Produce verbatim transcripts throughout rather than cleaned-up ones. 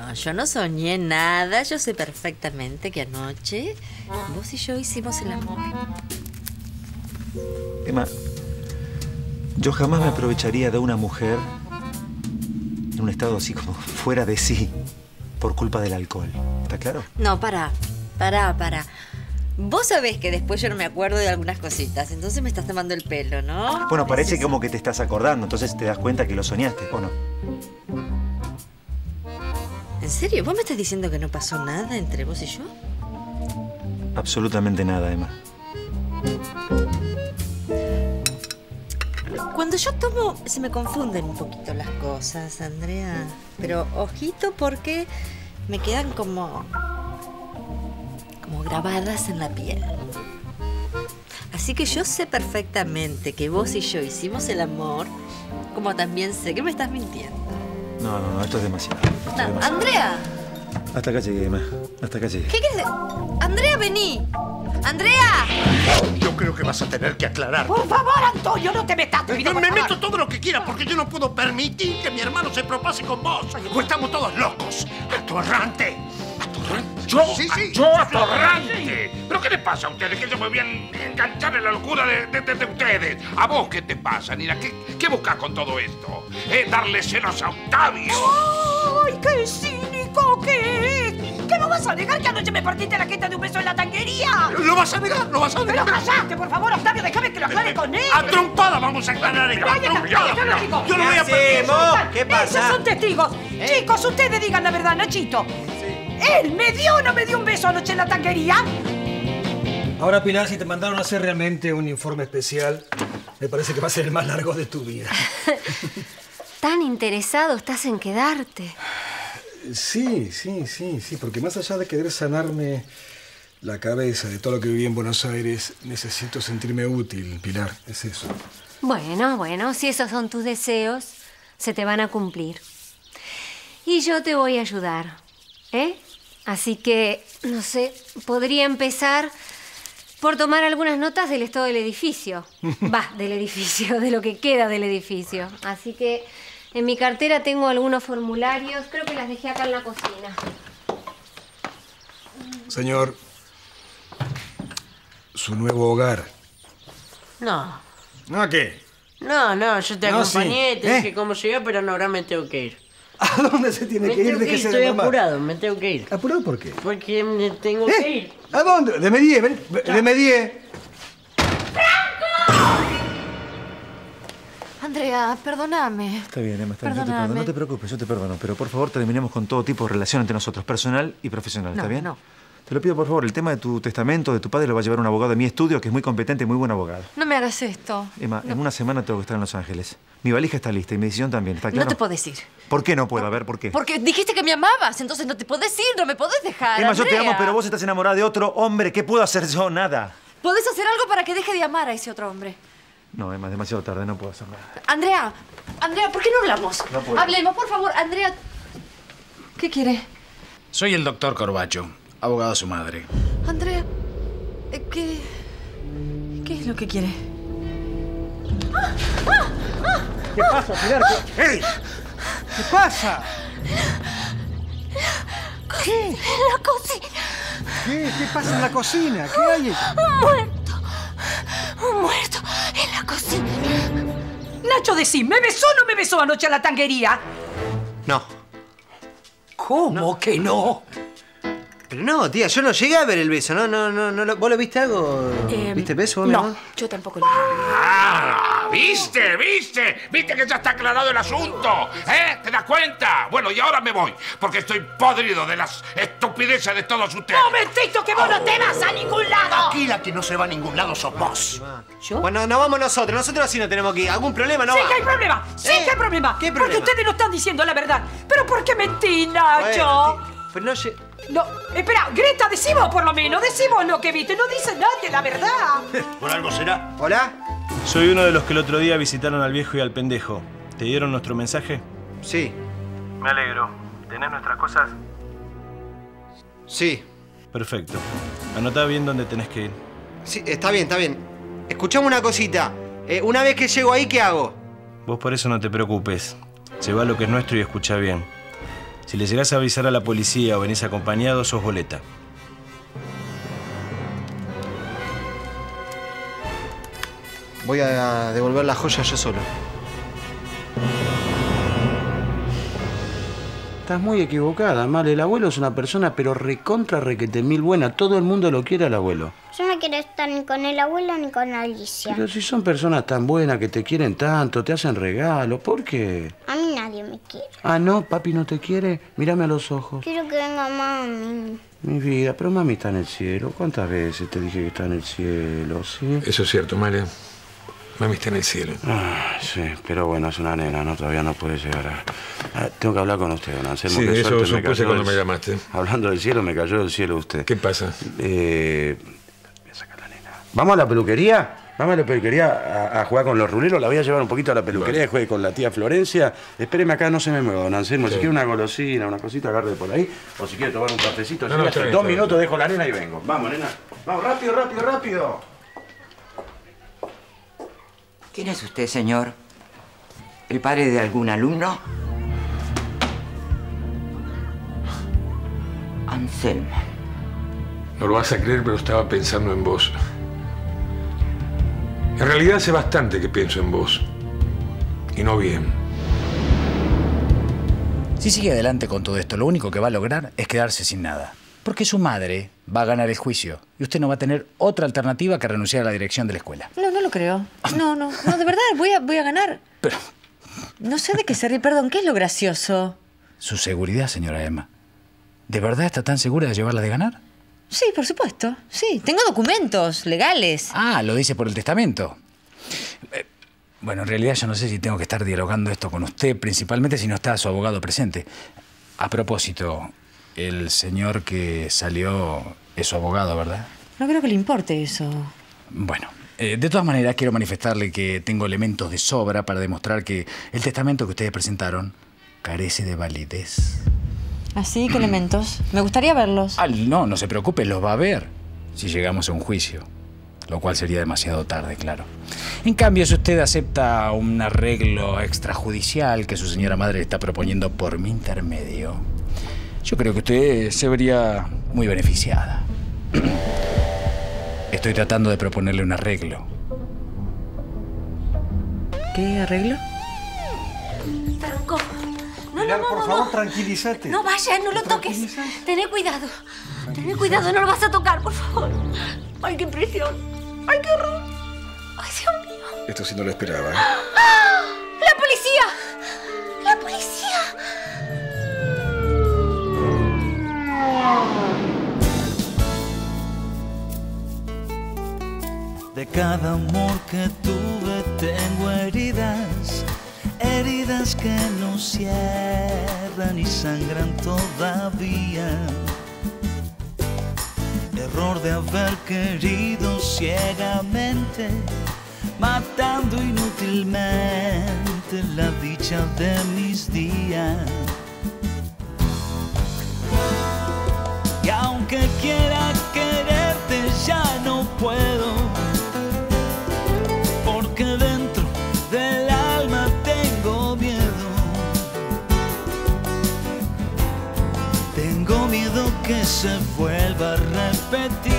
no, yo no soñé nada. Yo sé perfectamente que anoche vos y yo hicimos el amor. Emma, yo jamás me aprovecharía de una mujer en un estado así como fuera de sí por culpa del alcohol. ¿Está claro? No, pará, pará, pará. Vos sabés que después yo no me acuerdo de algunas cositas, entonces me estás tomando el pelo, ¿no? Bueno, parece como que te estás acordando, entonces te das cuenta que lo soñaste, ¿o no? ¿En serio? ¿Vos me estás diciendo que no pasó nada entre vos y yo? Absolutamente nada, Emma. Cuando yo tomo, se me confunden un poquito las cosas, Andrea. Pero ojito porque me quedan como... como grabadas en la piel. Así que yo sé perfectamente que vos y yo hicimos el amor, como también sé que me estás mintiendo. No, no, no, esto es demasiado. Esto es No, demasiado. Andrea. Hasta acá llegué, Emma. Hasta acá llegué. ¿Qué quieres? Andrea, vení. ¡Andrea! Yo creo que vas a tener que aclarar. Por favor, Antonio, no te metas. Te Me meto todo lo que quiera porque yo no puedo permitir que mi hermano se propase con vos. O estamos todos locos. ¡Atorrante! ¿Atorrante? ¿Yo? Sí, sí. ¿Yo atorrante? ¿Pero qué les pasa a ustedes? Que yo me voy a enganchar en la locura de, de, de, de ustedes. ¿A vos qué te pasa, Nina? ¿Qué, qué buscas con todo esto? ¿Eh? ¿Darle celos a Octavio? ¡Ay, qué cínico que es! ¿Qué no vas a negar que anoche me partiste la jeta de un beso en la tanquería? ¿Lo vas a negar? ¿Lo vas a negar? ¡Pero callaste, por favor, Octavio! ¡Déjame que lo aclare con él! A trompada vamos a aclarar esto. ¡Ahí está, ahí está, los chicos! Yo no voy a permitir. ¿Qué pasa? Esos son testigos. Chicos, ustedes digan la verdad, Nachito. ¿Él me dio o no me dio un beso anoche en la tanquería? Ahora, Pilar, si te mandaron a hacer realmente un informe especial, me parece que va a ser el más largo de tu vida. Tan interesado estás en quedarte. Sí, sí, sí, sí, porque más allá de querer sanarme la cabeza de todo lo que viví en Buenos Aires, necesito sentirme útil, Pilar, es eso. Bueno, bueno, si esos son tus deseos, se te van a cumplir. Y yo te voy a ayudar, ¿eh? Así que, no sé, podría empezar por tomar algunas notas del estado del edificio. Va, del edificio, de lo que queda del edificio. Así que en mi cartera tengo algunos formularios. Creo que las dejé acá en la cocina. Señor, su nuevo hogar. No. ¿No qué? No, no, yo te No, acompañé, sí. te ¿Eh? dije cómo llegar, pero no, ahora me tengo que ir. ¿A dónde se tiene Me que ir? tengo que de ir, que se estoy demora? apurado, me tengo que ir. ¿Apurado por qué? Porque me tengo ¿Eh? que ir. ¿A dónde? De Medie, ven, de Medie. Andrea, perdóname. Está bien, Emma, está bien, yo te Perdóname. perdono. No te preocupes, yo te perdono. Pero por favor, terminemos con todo tipo de relación entre nosotros, personal y profesional, ¿está No, bien? no. Te lo pido, por favor. El tema de tu testamento, de tu padre, lo va a llevar un abogado de mi estudio, que es muy competente y muy buen abogado. No me hagas esto. Emma, en una semana tengo que estar en Los Ángeles. Mi valija está lista y mi decisión también, ¿está claro? No te podés ir. ¿Por qué no puedo? A ver, ¿por qué? Porque dijiste que me amabas, entonces no te podés ir, no me podés dejar. Emma, yo te Andrea. amo, pero vos estás enamorada de otro hombre. ¿Qué puedo hacer yo? Nada. ¿Podés hacer algo para que deje de amar a ese otro hombre? No, Emma, es demasiado tarde, no puedo hacer nada. Andrea, Andrea, ¿por qué no hablamos? No puedo. Hablemos, por favor. Andrea, ¿qué quiere? Soy el doctor Corbacho, abogado de su madre. Andrea, eh, ¿qué... ¿Qué es lo que quiere? ¿Qué pasa, Pilar? ¿Qué, ¡Ey! ¿Qué pasa? ¿Qué? En la cocina. ¿Qué? ¿Qué pasa en la cocina? ¿Qué hay? Un muerto. Un muerto en la cocina. Nacho, decí, ¿me besó o no me besó anoche en la tanquería? No. ¿Cómo que no? Pero no, tía, yo no llegué a ver el beso. No, no, no, no. ¿Vos lo viste algo? Eh, ¿Viste el beso, vos, mi No, amor? yo tampoco lo vi. ¡Ah! ¿Viste? ¿Viste? ¿Viste que ya está aclarado el asunto? ¿Eh? ¿Te das cuenta? Bueno, y ahora me voy, porque estoy podrido de las estupideces de todos ustedes. ¡Momentito, que vos no te vas a ningún lado! Aquí la que no se va a ningún lado sos vos. ¿Yo? Bueno, no vamos nosotros. Nosotros sí no tenemos que ir. ¿Algún problema? No Sí va. que hay problema, sí ¿Eh? que hay problema. ¿Qué Porque problema? ustedes no están diciendo la verdad. ¿Pero por qué mentí, Nacho? Bueno, tía, pero no lle- No, espera, Greta, decimos por lo menos, decimos lo que viste. No dice nadie la verdad. Por algo será. ¿Hola? Soy uno de los que el otro día visitaron al viejo y al pendejo. ¿Te dieron nuestro mensaje? Sí. Me alegro. ¿Tenés nuestras cosas? Sí. Perfecto. Anotá bien dónde tenés que ir. Sí, está bien, está bien. Escuchame una cosita. Eh, una vez que llego ahí, ¿qué hago? Vos por eso no te preocupes. Llevá lo que es nuestro y escuchá bien. Si le llegás a avisar a la policía o venís acompañado, sos boleta. Voy a devolver la joya yo solo. Estás muy equivocada, Mal. El abuelo es una persona pero recontra requete mil buena. Todo el mundo lo quiere al abuelo. Yo no quiero estar ni con el abuelo ni con Alicia. Pero si son personas tan buenas que te quieren tanto, te hacen regalos, ¿por qué? A mí nadie me quiere. Ah, ¿no? ¿Papi no te quiere? Mírame a los ojos. Quiero que venga mami. Mi vida, pero mami está en el cielo. ¿Cuántas veces te dije que está en el cielo, sí? Eso es cierto, Male. Mami está en el cielo. Ah, sí, pero bueno, es una nena, ¿no? Todavía no puede llegar a... Ah, tengo que hablar con usted, don Anselmo. Sí, Qué eso suerte, supuse cayó cuando del- me llamaste. Hablando del cielo, me cayó del cielo usted. ¿Qué pasa? Eh... Voy a sacar la nena. ¿Vamos a la peluquería? Vamos a la peluquería a, a jugar con los ruleros. La voy a llevar un poquito a la peluquería Vale. y juegue con la tía Florencia. Espéreme acá, no se me mueva, don Anselmo. Sí. Si quiere una golosina, una cosita, agarre por ahí. O si quiere tomar un cafecito. No, sí, no, hace está bien, dos está bien. minutos dejo la nena y vengo. Vamos, nena. Vamos, rápido, rápido, rápido. ¿Quién es usted, señor? ¿El padre de algún alumno? Anselmo. No lo vas a creer, pero estaba pensando en vos. En realidad hace bastante que pienso en vos. Y no bien. Si sigue adelante con todo esto, lo único que va a lograr es quedarse sin nada. Porque su madre va a ganar el juicio y usted no va a tener otra alternativa que renunciar a la dirección de la escuela. No, no lo creo. No, no, no, de verdad, voy a, voy a ganar. Pero... No sé de qué se ríe, perdón, ¿qué es lo gracioso? Su seguridad, señora Emma. ¿De verdad está tan segura de llevarla de ganar? Sí, por supuesto, sí. Tengo documentos legales. Ah, lo dice por el testamento. Eh, bueno, en realidad yo no sé si tengo que estar dialogando esto con usted, principalmente si no está su abogado presente. A propósito, el señor que salió es su abogado, ¿verdad? No creo que le importe eso. Bueno, eh, de todas maneras quiero manifestarle que tengo elementos de sobra para demostrar que el testamento que ustedes presentaron carece de validez. ¿Así? ¿Qué elementos? Me gustaría verlos. Ah, no, no se preocupe, los va a ver si llegamos a un juicio. Lo cual sería demasiado tarde, claro. En cambio, si usted acepta un arreglo extrajudicial que su señora madre está proponiendo por mi intermedio, yo creo que usted se vería muy beneficiada. Estoy tratando de proponerle un arreglo. ¿Qué arreglo? Franco. No, Pilar, no, no, por no, favor, no. tranquilízate. No vayas, no lo toques. Tené cuidado. Tené cuidado, no lo vas a tocar, por favor. Ay, qué impresión. Ay, qué horror. Ay, Dios mío. Esto sí no lo esperaba, ¿eh? ¡Ah! ¡La policía! ¡La policía! De cada amor que tuve tengo heridas, heridas que no cierran y sangran todavía. Error de haber querido ciegamente, matando inútilmente la dicha de mis días. Y aunque quiera quererte ya no puedo, porque dentro del alma tengo miedo. Tengo miedo que se vuelva a repetir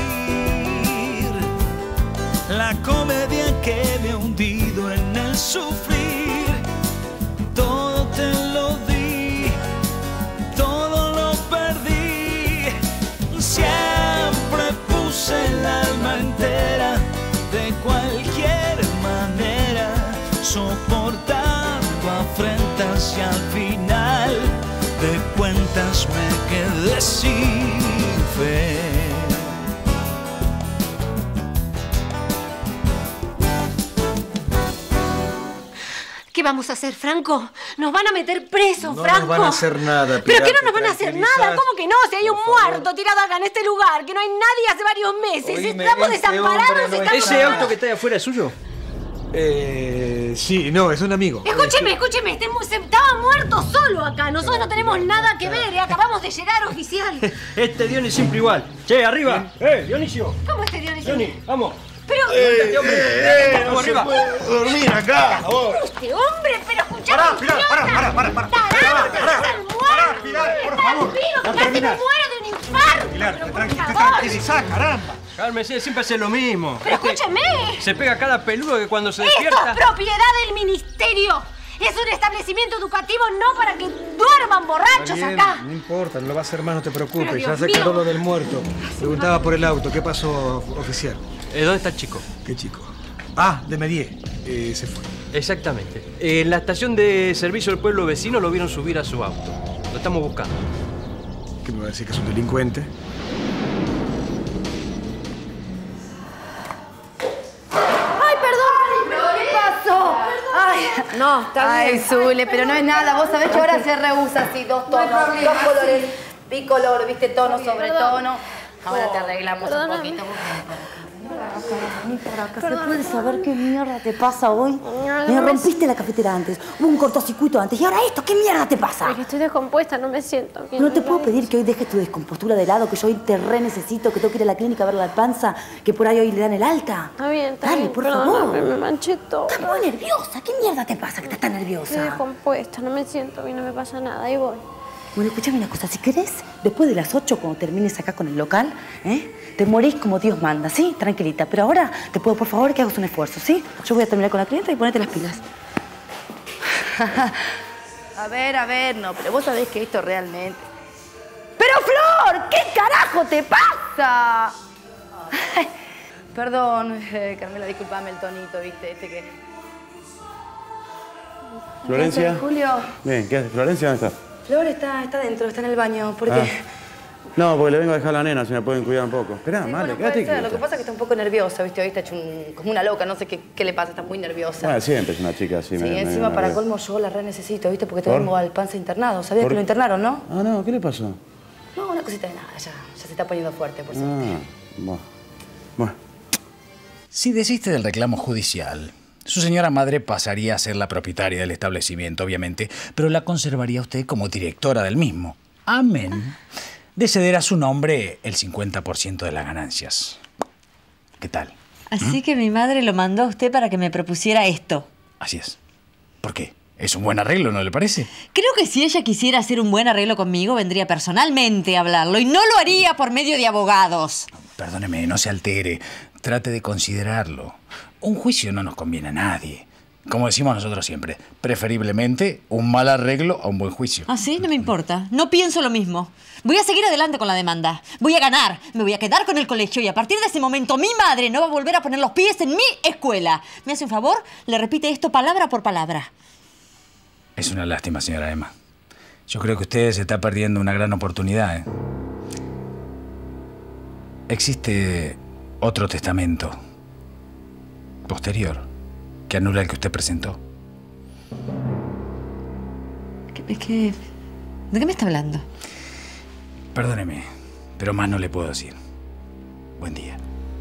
la comedia que me ha hundido en el sufrir. Todo te lo di, todo lo perdí. Siempre puse el alma entera, de cualquier manera, soportando afrentas y al final de cuentas me quedé sin fe. ¿Qué vamos a hacer, Franco? Nos van a meter presos, No Franco. nos van a hacer nada, ¿Pero Pilar, qué no te nos van a hacer tranquilizás. nada? ¿Cómo que no? Si hay un muerto tirado acá en este lugar, que no hay nadie hace varios meses. Oíme, Estamos este desamparados. hombre no estamos- ¿Ese auto que está ahí afuera es suyo? Eh, sí, no, es un amigo. Escúcheme, escúcheme, este mu- se- estaba muerto solo acá. Nosotros no tenemos nada que ver, ¿eh? Acabamos de llegar, oficial. Este Dionis siempre igual. Che, arriba. Eh, Dionisio. ¿Cómo este Dionisio? Dionis, vamos. Pero... Este hombre. eh, Vamos arriba. dormir acá. Este hombre, pero escuchame. Pará, Pilar, pará, pará, pará, pará. Tarado, que Pará, es el muerto. Pilar, Pilar, por favor. Pido, No casi me terminás. muero de un infarto. Pilar, pero te por tranqui- te favor. tranquilizás, caramba. Cálmese, siempre hace lo mismo. Pero Este, escúcheme. Se pega cada peludo que cuando se Esto despierta... es propiedad del ministerio. Es un establecimiento educativo no para que duerman borrachos Está bien, acá. no importa, no lo va a hacer más, no te preocupes. Pero, Ya Dios se mío. aclaró lo del muerto. Preguntaba por el auto. ¿Qué pasó, oficial? Eh, ¿Dónde está el chico? ¿Qué chico? Ah, de Medier. Eh, se fue. Exactamente. En la estación de servicio del pueblo vecino lo vieron subir a su auto. Lo estamos buscando. ¿Qué me va a decir que es un delincuente? ¡Ay, perdón! ¿Qué pasó? Ay, no, está Ay, bien. Zule, pero no es nada. Vos sabés que ahora se rehúsa así, dos No hay tonos, problema, dos colores, sí. bicolor, viste, tono sobre perdón. tono. Ahora te arreglamos un Perdóname. poquito. ¿Se puede saber qué mierda te pasa hoy? Me rompiste la cafetera antes, hubo un cortocircuito antes, y ahora esto, ¿qué mierda te pasa? Porque estoy descompuesta, no me siento bien. No te puedo pedir que hoy dejes tu descompostura de lado, que yo hoy te re necesito, que tengo que ir a la clínica a ver la panza, que por ahí hoy le dan el alta. Está bien, está Dale, bien. por perdóname, favor. Me manché todo. Estás muy nerviosa. ¿Qué mierda te pasa que estás tan Estoy nerviosa? descompuesta, no me siento bien, no me pasa nada. Ahí voy. Bueno, escúchame una cosa. Si querés, después de las ocho, cuando termines acá con el local, ¿eh? Te morís como Dios manda, ¿sí? Tranquilita. Pero ahora te puedo, por favor, que hagas un esfuerzo, ¿sí? Yo voy a terminar con la clienta y ponete las pilas. A ver, a ver, no, pero vos sabés que esto realmente... ¡Pero, Flor! ¿Qué carajo te pasa? Ay, perdón, eh, Carmela, disculpame el tonito, ¿viste? Este que... Florencia. ¿Qué haces, Julio? Bien, ¿qué haces? ¿Florencia dónde está? Flor está, está dentro, está en el baño. ¿Por qué? Ah. No, porque le vengo a dejar a la nena, si me pueden cuidar un poco. Esperá, Sí, Male, bueno, quédate puede ser. Lo quieta. que pasa es que está un poco nerviosa, ¿viste? Hoy está hecho un- como una loca, no sé qué, qué le pasa, está muy nerviosa. Bueno, siempre es una chica así. Sí, medio- medio encima para nerviosa. colmo yo la re necesito, ¿viste? Porque ¿Por? tengo al panza internado. ¿Sabías ¿Por? que lo internaron, no? Ah, no, ¿qué le pasó? No, una cosita de nada, ya, ya se está poniendo fuerte, por suerte. Ah, bueno. Bueno. Si desiste del reclamo judicial, su señora madre pasaría a ser la propietaria del establecimiento, obviamente, pero la conservaría usted como directora del mismo. Amén. De ceder a su nombre el cincuenta por ciento de las ganancias. ¿Qué tal? Así que mi madre lo mandó a usted para que me propusiera esto. Así es. ¿Por qué? Es un buen arreglo, ¿no le parece? Creo que si ella quisiera hacer un buen arreglo conmigo, vendría personalmente a hablarlo y no lo haría por medio de abogados. Perdóneme, no se altere. Trate de considerarlo. Un juicio no nos conviene a nadie. Como decimos nosotros siempre, preferiblemente un mal arreglo a un buen juicio. ¿Ah, sí? No me importa. No pienso lo mismo. Voy a seguir adelante con la demanda. Voy a ganar. Me voy a quedar con el colegio y a partir de ese momento mi madre no va a volver a poner los pies en mi escuela. ¿Me hace un favor? Le repite esto palabra por palabra. Es una lástima, señora Emma. Yo creo que usted se está perdiendo una gran oportunidad, ¿eh? Existe otro testamento posterior que anula el que usted presentó. ¿Qué, qué, ¿De qué me está hablando? Perdóneme, pero más no le puedo decir. Buen día.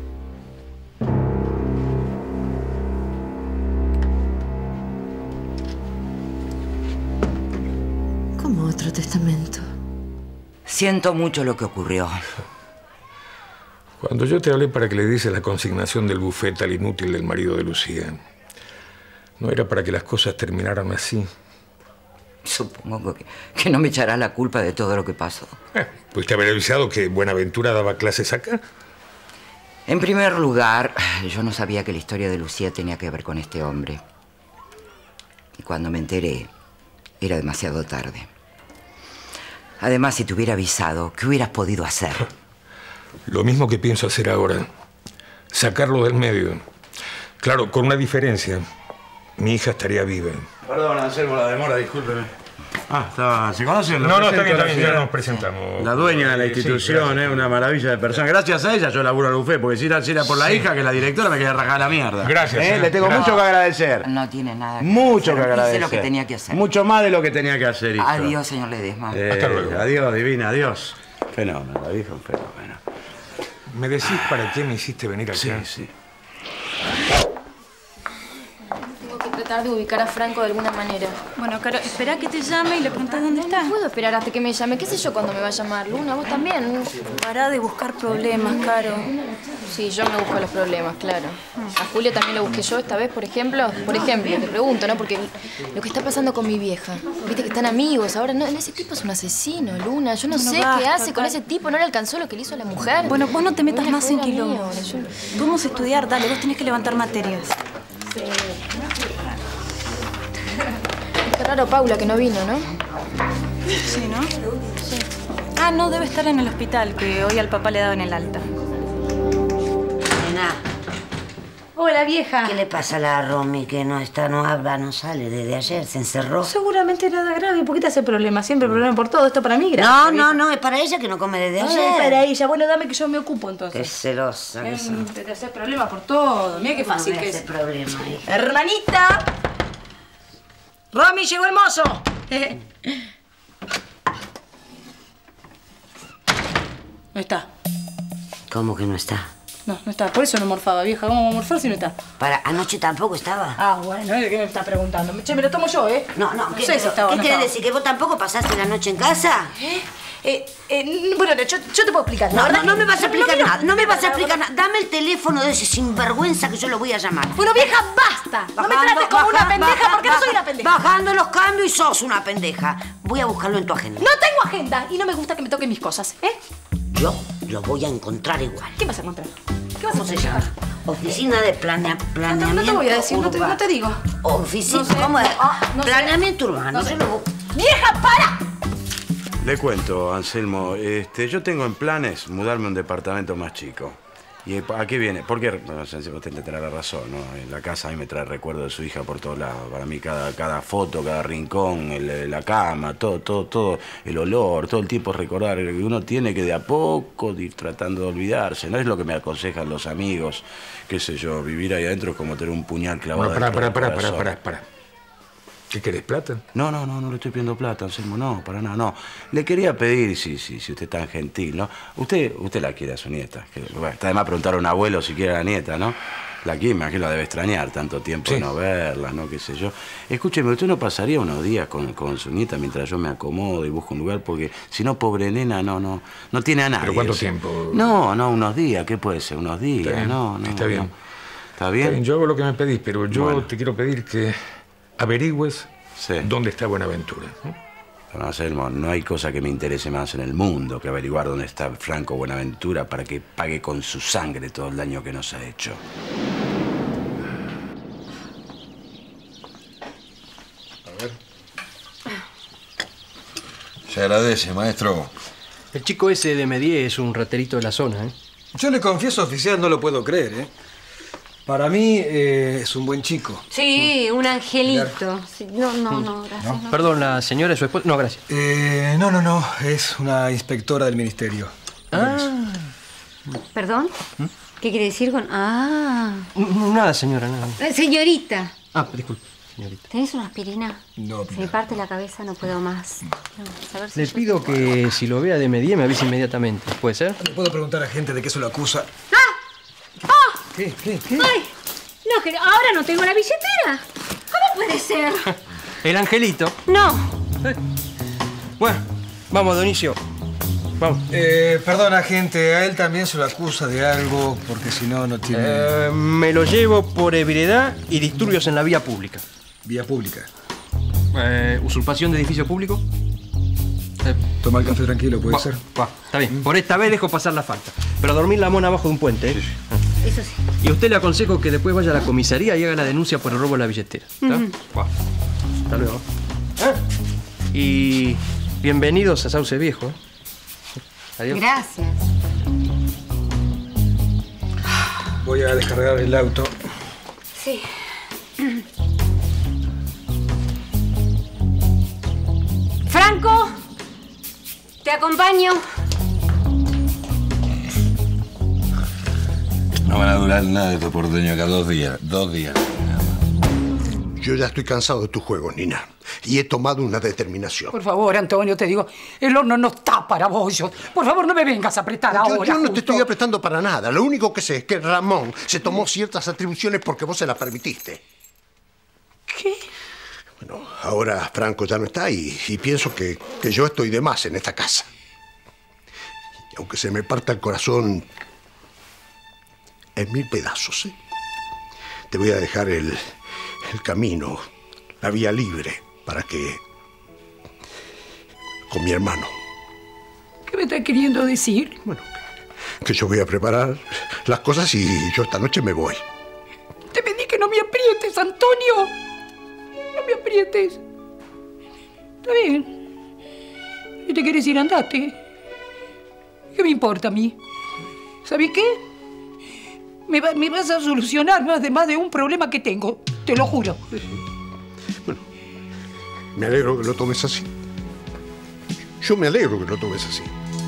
¿Cómo otro testamento? Siento mucho lo que ocurrió. Cuando yo te hablé para que le diese la consignación del buffet al inútil del marido de Lucía, no era para que las cosas terminaran así. Supongo que, que no me echará la culpa de todo lo que pasó. Eh, pues te haber avisado que Buenaventura daba clases acá. En primer lugar, yo no sabía que la historia de Lucía tenía que ver con este hombre. Y cuando me enteré, era demasiado tarde. Además, si te hubiera avisado, ¿qué hubieras podido hacer? Lo mismo que pienso hacer ahora. Sacarlo del medio. Claro, con una diferencia. Mi hija estaría viva. Perdón, Anselmo, la demora, discúlpeme. Ah, estaba... ¿Se conocen? No, no, está bien, está bien, ya nos presentamos. La dueña de la Sí, institución, gracias. ¿eh? Una maravilla de persona. Gracias a ella yo laburo al buffet, porque si era, si era por la Sí. hija, que es la directora, me quería rajar la mierda. Gracias, ¿Eh? eh. Le tengo Gracias. mucho que agradecer. No tiene nada que Mucho hacer. que agradecer. Hice lo que tenía que hacer. Mucho más de lo que tenía que hacer, hijo. Adiós, señor Ledesma. Eh, Hasta luego. Adiós, divina, adiós. Fenómeno, la hija, un fenómeno. ¿Me decís para qué me hiciste venir acá? Sí, sí. Tengo que tratar de ubicar a Franco de alguna manera. Bueno, Caro, espera que te llame y le preguntas dónde está. No puedo esperar hasta que me llame. ¿Qué sé yo cuándo me va a llamar? Luna, vos también. Pará de buscar problemas, Caro. Sí, yo me busco los problemas, claro. A Julio también lo busqué yo esta vez, por ejemplo. Por ejemplo, te pregunto, ¿no? Porque lo que está pasando con mi vieja. Viste que están amigos ahora. No, ese tipo es un asesino, Luna. Yo no Bueno, sé basta, qué hace basta. con ese tipo. No le alcanzó lo que le hizo a la mujer. Bueno, vos no te metas Una más en escuela mía, quilombos. ahora yo- Vamos a estudiar, dale, vos tenés que levantar materias. Qué raro Paula que no vino, ¿no? Sí, ¿no? Sí. Ah, no, debe estar en el hospital, que hoy al papá le daban el alta. Nena, Hola, vieja. ¿qué le pasa a la Romy que no está, no habla, no sale desde ayer? ¿Se encerró? Seguramente nada grave. ¿Por qué te hace problema? Siempre problema por todo. Esto para mí, grave. No, no, no, es para ella que no come desde Ay, ayer. para ella. Bueno, dame que yo me ocupo entonces. Qué celosa que Eh, son. Te haces problema por todo. Mira qué fácil No me que hace es. problema, hija. ¡Hermanita! ¡Romy, llegó el mozo! No está. ¿Cómo que no está? No, no está. Por eso no morfaba, vieja. ¿Cómo va a morfar si no está? Para, anoche tampoco estaba. Ah, bueno, ¿de qué me está preguntando? Che, me lo tomo yo, ¿eh? No, no, no ¿qué, sé si estaba o ¿qué no querés estaba. decir? ¿Que vos tampoco pasaste la noche en casa? ¿Eh? Eh, eh, bueno, yo, yo te puedo explicar. No, La no, verdad no que- me vas a no, explicar no, nada. No me vas a no, explicar nada. Dame el teléfono de ese sinvergüenza que yo lo voy a llamar. Bueno, vieja, basta. No me trates como una baja- pendeja baja- porque no soy baja- una pendeja. Bajando los cambios y sos una pendeja. Voy a buscarlo en tu agenda. No tengo agenda y no me gusta que me toquen mis cosas, ¿eh? Yo lo voy a encontrar igual. ¿Qué vas a encontrar? ¿Qué vas a ¿Cómo se encontrar? llama? Oficina de planea- planeamiento No te voy a decir, no te, urbano. no te digo. Oficina, No sé. ¿cómo es? Ah, no sé. Planeamiento urbano. No sé. Yo lo busco. ¡Vieja, para! Le cuento, Anselmo, este, yo tengo en planes mudarme a un departamento más chico. ¿Y a qué viene? Porque, bueno, Anselmo, usted tendrá la razón, ¿no? En la casa a mí me trae recuerdo de su hija por todos lados. Para mí cada, cada foto, cada rincón, el- la cama, todo, todo, todo, el olor, todo el tiempo recordar que uno tiene que de a poco ir tratando de olvidarse. No es lo que me aconsejan los amigos, qué sé yo, vivir ahí adentro es como tener un puñal clavado Bueno, pará, dentro pará, del pará, pará, corazón. pará, pará. ¿Qué querés, plata? No, no, no, no le estoy pidiendo plata, Anselmo, no, para nada, no. Le quería pedir, si, si, si usted es tan gentil, ¿no? Usted, usted la quiere a su nieta. Que, bueno, está de más preguntar a un abuelo si quiere a la nieta, ¿no? La quiere, me imagino, la debe extrañar tanto tiempo de no verla, ¿no? Qué sé yo. Escúcheme, ¿usted no pasaría unos días con, con su nieta mientras yo me acomodo y busco un lugar? Porque si no, pobre nena, no, no, no tiene a nadie. ¿Pero cuánto o sea. tiempo? No, no, unos días, ¿qué puede ser? Unos días, Está bien, no, no. está bien. no. ¿Está bien? Está bien, yo hago lo que me pedís, pero yo Bueno. te quiero pedir que averigües dónde está Buenaventura. ¿eh? Don Anselmo, no hay cosa que me interese más en el mundo que averiguar dónde está Franco Buenaventura para que pague con su sangre todo el daño que nos ha hecho. A ver. Se agradece, maestro. El chico ese de Medié es un raterito de la zona, ¿eh? Yo le confieso, oficial, no lo puedo creer, ¿eh? Para mí eh, es un buen chico. Sí, un angelito. Sí, no, no, no, gracias. no. Perdón, ¿la señora es su esposa? No, gracias. Eh, no, no, no. Es una inspectora del ministerio. Ah. ¿Perdón? ¿Qué quiere decir con...? Ah, Nada, señora, nada. Eh, señorita. Ah, disculpe, señorita. ¿Tenés una aspirina? No, Se me parte la cabeza, no puedo más. No, a ver si Le yo- pido que si lo vea de Medié me avise inmediatamente. ¿Puede ser? Le puedo preguntar a gente de qué se lo acusa. ¿Qué? ¿Qué? ¿Qué? ¡Ay! No, que ahora no tengo la billetera. ¿Cómo puede ser? El angelito. No. Bueno, vamos, Donicio. Vamos. Eh, perdona, gente. A él también se lo acusa de algo, porque si no, no tiene... Eh, me lo llevo por ebriedad y disturbios en la vía pública. Vía pública. Eh, usurpación de edificio público. Eh, Toma el café tranquilo, ¿puede va, ser? va, está bien. Por esta vez dejo pasar la falta. Pero dormir la mona abajo de un puente, ¿eh? Eso sí. Y a usted le aconsejo que después vaya a la comisaría y haga la denuncia por el robo de la billetera. ¿Está? Ujú. Va. Hasta luego. ¿Eh? Y bienvenidos a Sauce Viejo. ¿eh? Adiós. Gracias. Voy a descargar el auto. Sí. Franco, te acompaño. No van a durar nada estos porteños acá, dos días, dos días. Yo ya estoy cansado de tus juegos, Nina. Y he tomado una determinación. Por favor, Antonio, te digo, el horno no está para bollos. Por favor, no me vengas a apretar Yo, ahora. yo no te justo. estoy apretando para nada. Lo único que sé es que Ramón se tomó ciertas atribuciones porque vos se las permitiste. ¿Qué? Bueno, ahora Franco ya no está y, y pienso que, que yo estoy de más en esta casa. Y aunque se me parta el corazón, en mil pedazos, ¿eh? Te voy a dejar el, el camino, la vía libre, para que... con mi hermano. ¿Qué me estás queriendo decir? Bueno, que yo voy a preparar las cosas y yo esta noche me voy. Te pedí que no me aprietes, Antonio. No me aprietes. Está bien. Si te quieres ir, andate. ¿Qué me importa a mí? ¿Sabes qué? Me, va, me vas a solucionar más de, más de un problema que tengo. Te lo juro. Bueno, me alegro que lo tomes así. Yo me alegro que lo tomes así.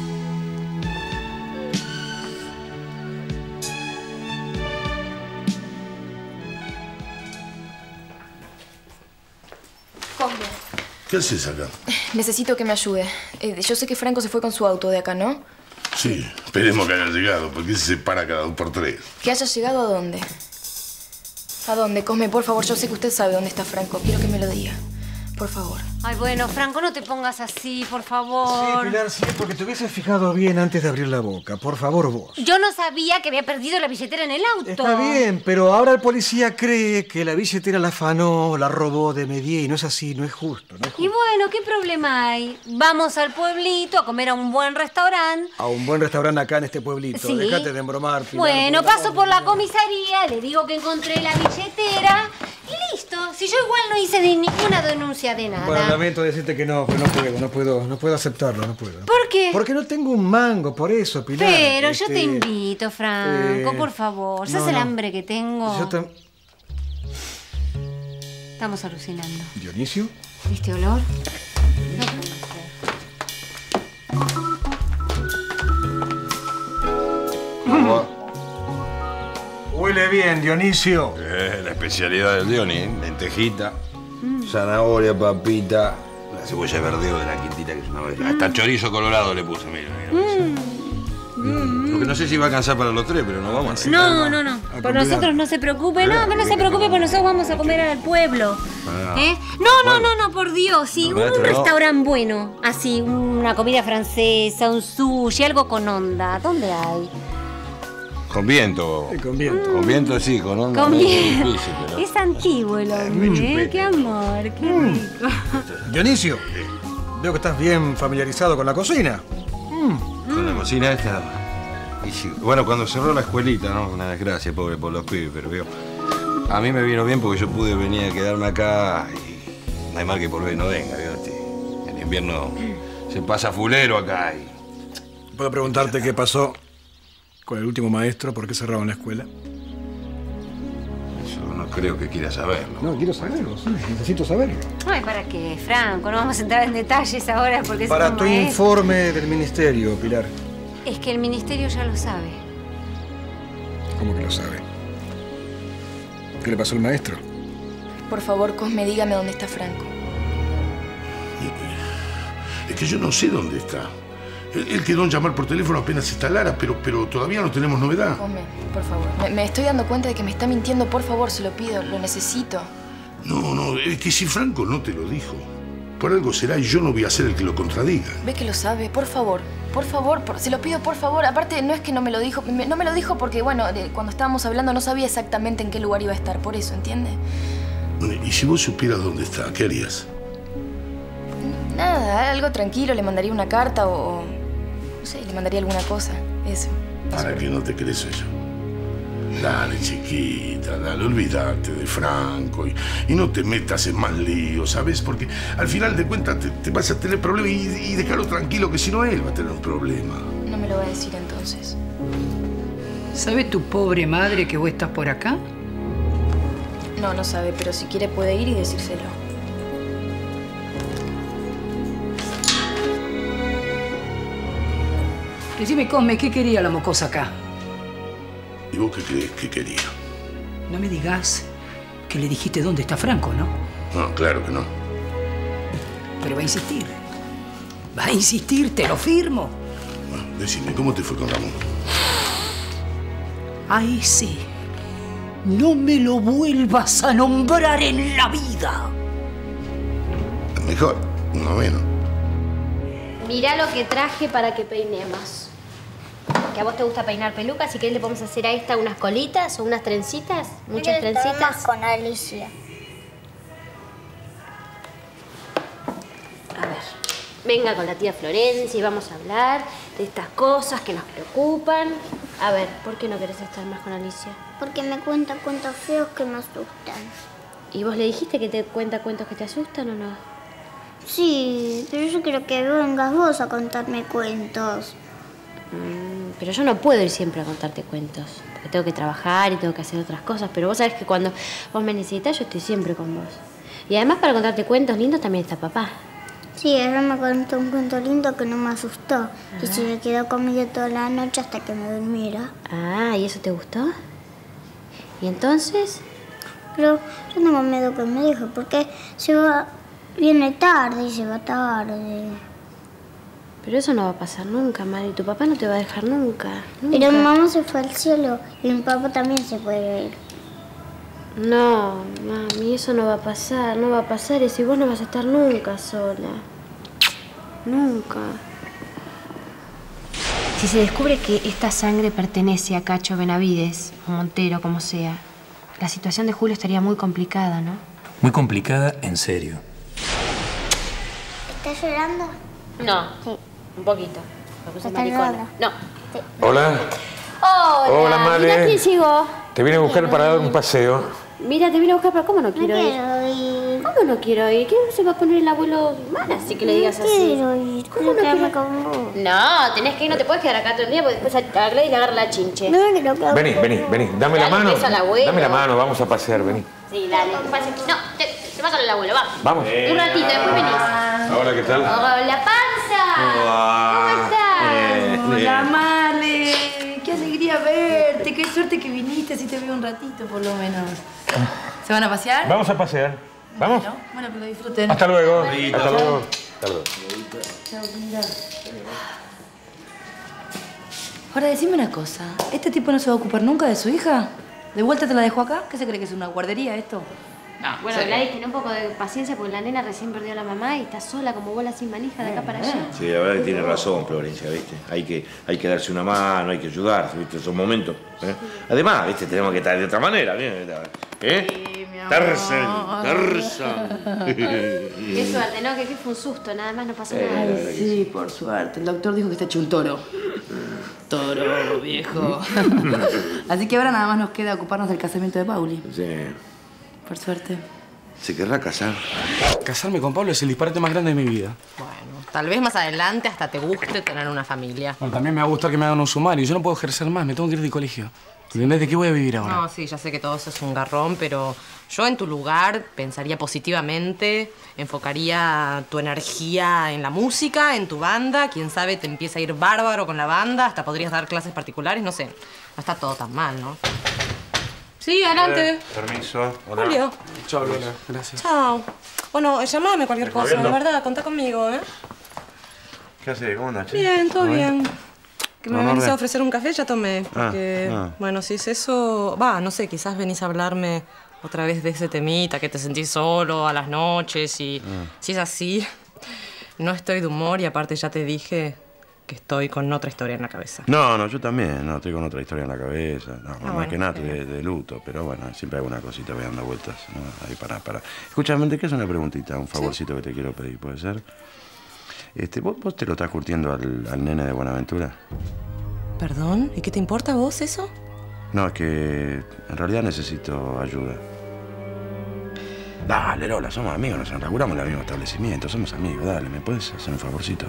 Cosme, ¿Qué haces acá? necesito que me ayude. Eh, yo sé que Franco se fue con su auto de acá, ¿no? Sí, esperemos que haya llegado, porque se separa cada dos por tres. ¿Que haya llegado a dónde? ¿A dónde? Cosme, por favor, yo sé que usted sabe dónde está Franco. Quiero que me lo diga. Por favor. Ay, bueno, Franco, no te pongas así, por favor. Sí, Pilar, sí, porque te hubieses fijado bien antes de abrir la boca. Por favor, vos. Yo no sabía que había perdido la billetera en el auto. Está bien, pero ahora el policía cree que la billetera la afanó, la robó de Medier, y no es así, no es justo, no es justo. Y bueno, ¿qué problema hay? Vamos al pueblito a comer a un buen restaurante. A un buen restaurante acá en este pueblito. Sí. Déjate de embromar, Pilar. Bueno, por paso por la comisaría, le digo que encontré la billetera y listo. Si yo igual no hice ni ninguna denuncia de nada. Bueno, lamento decirte que no, pero no puedo, no puedo, no puedo aceptarlo, no puedo. ¿Por qué? Porque no tengo un mango, por eso, Pilar. Pero yo Este, te invito, Franco, eh, por favor. ¿Sabes no, el no. hambre que tengo? Yo tam- Estamos alucinando. ¿Dionisio? ¿Viste olor? ¿Cómo va? Huele bien, Dionisio. Eh, la especialidad del Dioni, ¿eh? Lentejita, zanahoria, papita, la cebolla verdeo de la quintita, que es una bella. Hasta chorizo colorado le puse, mira, mira. Mm. Lo que no sé si va a alcanzar para los tres, pero no vamos a hacer. No, no, no. Por nosotros no se preocupe. No, que no se preocupe, porque nosotros vamos a comer al pueblo. Ah. ¿Eh? No, no, no, no, por Dios. Sí, No, un maestro, no. restaurante bueno. Así, una comida francesa, un sushi, algo con onda. ¿Dónde hay? Con viento. Con viento. Con viento sí, con onda. Con no es viento. difícil, pero- Es antiguo el hombre, ¿eh? Qué amor, qué rico. Dionisio, veo que estás bien familiarizado con la cocina. Con la cocina esta. Y sí, bueno, cuando cerró la escuelita, ¿no? Una desgracia, pobre por los pibes, pero veo. A mí me vino bien porque yo pude venir a quedarme acá y no hay mal que por ver no venga, ¿vio? Este, el invierno se pasa fulero acá y. ¿Puedo preguntarte qué pasó con el último maestro? ¿Por qué cerraron la escuela? Eso no creo que quiera saberlo. No, quiero saberlo, sí, necesito saberlo. Ay, ¿para qué, Franco? No vamos a entrar en detalles ahora porque es Para como tu es. informe del ministerio, Pilar. Es que el ministerio ya lo sabe. ¿Cómo que lo sabe? ¿Qué le pasó al maestro? Por favor, Cosme, dígame dónde está Franco. Es que yo no sé dónde está. Él, él quedó en llamar por teléfono apenas se instalara, pero, pero todavía no tenemos novedad. Cosme, por favor. Me, me estoy dando cuenta de que me está mintiendo. Por favor, se lo pido. Lo necesito. No, no, es que si Franco no te lo dijo, por algo será y yo no voy a ser el que lo contradiga. Ve que lo sabe. Por favor. Por favor. Por, se lo pido, por favor. Aparte, no es que no me lo dijo. Me, no me lo dijo porque, bueno, de- cuando estábamos hablando no sabía exactamente en qué lugar iba a estar. Por eso, ¿entiende? Y si vos supieras dónde está, ¿qué harías? Nada, algo tranquilo. Le mandaría una carta o... o no sé, le mandaría alguna cosa. Eso. Para que no te crees eso. Dale, chiquita, dale, olvídate de Franco y, y no te metas en más líos, ¿sabes? Porque al final de cuentas te, te vas a tener problemas y, y déjalo tranquilo, que si no él va a tener un problema. No me lo va a decir entonces. ¿Sabe tu pobre madre que vos estás por acá? No, no sabe, pero si quiere puede ir y decírselo. Decime, Cosme, ¿qué quería la mocosa acá? ¿Y vos qué crees que quería? No me digas que le dijiste dónde está Franco, ¿no? No, claro que no. Pero va a insistir. Va a insistir, te lo firmo. Bueno, decime, ¿cómo te fue con Ramón? Ay, sí. No me lo vuelvas a nombrar en la vida. Mejor, uno menos. Mirá lo que traje para que peinemos. que a vos te gusta peinar pelucas, si querés le podemos hacer a esta unas colitas o unas trencitas, muchas Quiero estar trencitas. más con Alicia. A ver, venga con la tía Florencia y vamos a hablar de estas cosas que nos preocupan. A ver, ¿por qué no querés estar más con Alicia? Porque me cuenta cuentos feos que me asustan. ¿Y vos le dijiste que te cuenta cuentos que te asustan o no? Sí, pero yo quiero que vengas vos a contarme cuentos. Mm, pero yo no puedo ir siempre a contarte cuentos. Porque tengo que trabajar y tengo que hacer otras cosas. Pero vos sabés que cuando vos me necesitas, yo estoy siempre con vos. Y además para contarte cuentos lindos también está papá. Sí, ella me contó un cuento lindo que no me asustó. Y se quedó conmigo toda la noche hasta que me durmiera. Ah, ¿y eso te gustó? ¿Y entonces? Pero yo tengo miedo que me deje porque se va, viene tarde y se va tarde. Pero eso no va a pasar nunca, Mari. Tu papá no te va a dejar nunca. nunca. Pero mi mamá se fue al cielo y mi papá también se puede ir. No, mami, eso no va a pasar, no va a pasar. Y si vos no vas a estar nunca sola. Nunca. Si se descubre que esta sangre pertenece a Cacho Benavides, o Montero, como sea, la situación de Julio estaría muy complicada, ¿no? Muy complicada, en serio. ¿Estás llorando? No, sí, un poquito. Porque sos ¿Estás maricona. llorando? No. Hola. Hola. Hola, Male. Mira quién llegó. Te vine a buscar para dar un paseo. Mira, te vine a buscar, pero ¿cómo no quiero No ir? quiero ir. ¿Cómo no quiero ir? ¿Qué se va a poner el abuelo mal así que le digas No así? quiero ir. ¿Cómo no Quiero quiero? quedarme con vos. No, tenés que ir, no te puedes quedar acá todo el día porque después a Gladys le agarra la chinche. No me quiero quedar Vení, con vení, vos. vení. Dame la Dale un mano. beso al abuelo. Dame la mano, vamos a pasear, vení. Sí, dale, que pase. No, te, te vas con el abuelo, vamos. Vamos. Un ratito, después venís. Hola, ¿qué tal? Hola, panza. ¿Cómo estás? Hola, Male. Qué alegría verte. Qué suerte que viniste. Así te veo un ratito, por lo menos. ¿Se van a pasear? Vamos a pasear. ¿Vamos? Bueno, bueno, que lo disfruten. Hasta luego. Hasta luego. Hasta luego. Chao, linda. Ahora, decime una cosa. ¿Este tipo no se va a ocupar nunca de su hija? ¿De vuelta te la dejo acá? ¿Qué se cree que es una guardería esto? No, Bueno, sí. Gladys, ten un poco de paciencia porque la nena recién perdió a la mamá y está sola como bola sin manija de acá para allá. Sí, la verdad que tiene razón, Florencia, ¿viste? Hay que, hay que darse una mano, hay que ayudarse, ¿viste? Esos momentos. ¿eh? Además, ¿viste? Tenemos que estar de otra manera, ¿bien? ¿Eh? Tarzan, Tarzan. Qué suerte, ¿no? Que, que fue un susto, nada más no pasó nada. Ay, sí, por suerte. El doctor dijo que está hecho un toro. Toro, viejo. Así que ahora nada más nos queda ocuparnos del casamiento de Pauli. Sí. Por suerte. ¿Se querrá casar? Casarme con Pablo es el disparate más grande de mi vida. Bueno, tal vez más adelante hasta te guste tener una familia. Bueno, también me va a gustar que me hagan un sumario. Yo no puedo ejercer más, me tengo que ir de colegio. ¿Entendés de qué voy a vivir ahora? No, sí, ya sé que todo eso es un garrón, pero yo en tu lugar pensaría positivamente, enfocaría tu energía en la música, en tu banda, quién sabe, te empieza a ir bárbaro con la banda, hasta podrías dar clases particulares, no sé, no está todo tan mal, ¿no? Sí, adelante. Eh, permiso. Hola. Julio. Chao, Lola. Gracias. Chao. Bueno, llamame cualquier cosa, corriendo? de verdad, contá conmigo, ¿eh? ¿Qué haces? ¿Cómo andas, che? Bien, todo ¿Todo bien. Que me ¿Todo en venís a orden? ofrecer un café, ya tomé. Porque, ah. bueno, si es eso... Va, no sé, quizás venís a hablarme otra vez de ese temita, que te sentís solo a las noches y... Ah. Si es así, no estoy de humor y aparte ya te dije que estoy con otra historia en la cabeza. No, no, yo también, no, estoy con otra historia en la cabeza. No, más bueno, que nada sí. estoy de, de luto, pero bueno, siempre hago una cosita, voy dando vueltas, ¿no? Ahí para, para. Escúchame, ¿te qué es una preguntita, un favorcito que te quiero pedir, puede ser? Este, ¿vos, vos te lo estás curtiendo al, al nene de Buenaventura? ¿Perdón? ¿Y qué te importa a vos eso? No, es que en realidad necesito ayuda. Dale, Lola, somos amigos, nos inauguramos en el mismo establecimiento, somos amigos, dale, ¿me puedes hacer un favorcito?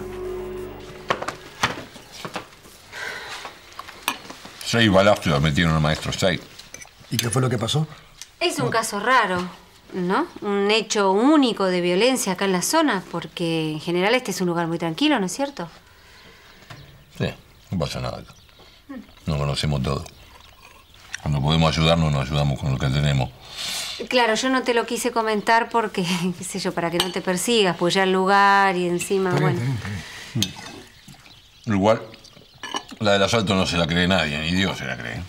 Seis balazos lo metieron al maestro seis. ¿Y qué fue lo que pasó? Es un caso raro, ¿no? Un hecho único de violencia acá en la zona, porque en general este es un lugar muy tranquilo, ¿no es cierto? Sí, no pasa nada. Nos conocemos todos. Cuando podemos ayudarnos, nos ayudamos con lo que tenemos. Claro, yo no te lo quise comentar porque, qué sé yo, para que no te persigas, pues ya el lugar y encima, bueno. Igual, la del asalto no se la cree nadie, ni Dios se la cree.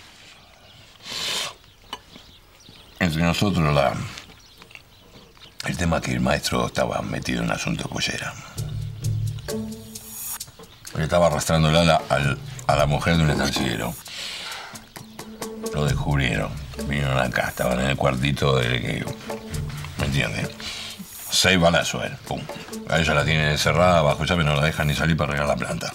Entre nosotros, la... el tema es que el maestro estaba metido en un asunto de pollera. Le estaba arrastrando el ala al a la mujer de un estanciero. Lo descubrieron. Vinieron acá, estaban en el cuartito del que... ¿Me entiendes? Seis balazos, él. Pum. A ella la tienen encerrada bajo llave, no la dejan ni salir para regar la planta.